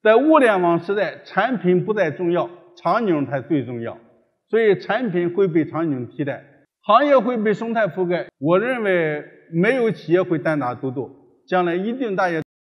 在物联网时代，产品不再重要，场景才最重要，所以产品会被场景替代，行业会被生态覆盖。我认为没有企业会单打独斗，将来一定大家